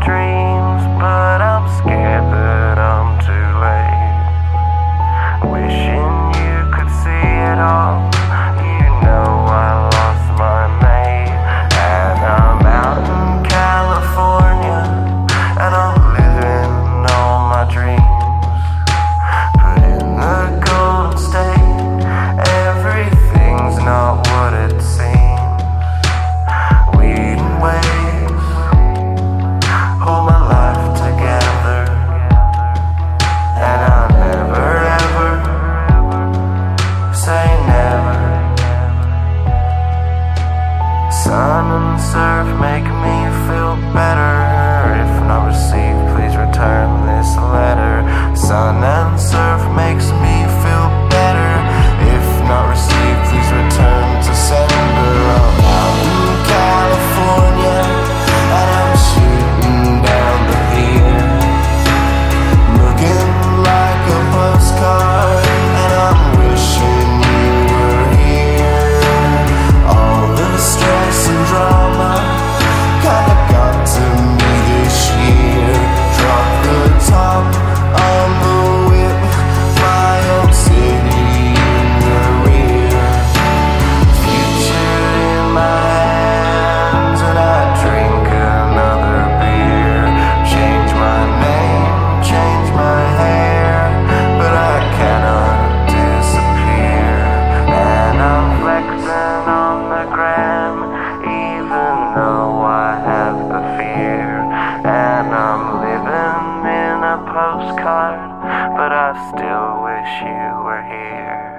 dreams, but I'm scared that I'm too late. Wishing you could see it all. You know I lost my mate, and I'm out in California, and I'm living all my dreams. Put in the Golden State, everything's not what it seems. Weed and waves hold my life together, and I'll never ever say never. Sun and surf make me feel better. If not received, please return this letter. Sun and surf makes me feel better. If not received, please return to sender. I'm out in California, and I'm shooting down the pier, looking like a postcard, and I'm wishing you were here. All the stress and drama kinda got to me this year. Drop the top on the whip, my old city in the rear. Future in my hands, and I drink another beer. Change my name, change my hair, but I cannot disappear. And I'm flexing on the gram, even though I have the fear. And I'm living in a postcard, but I still wish you were here.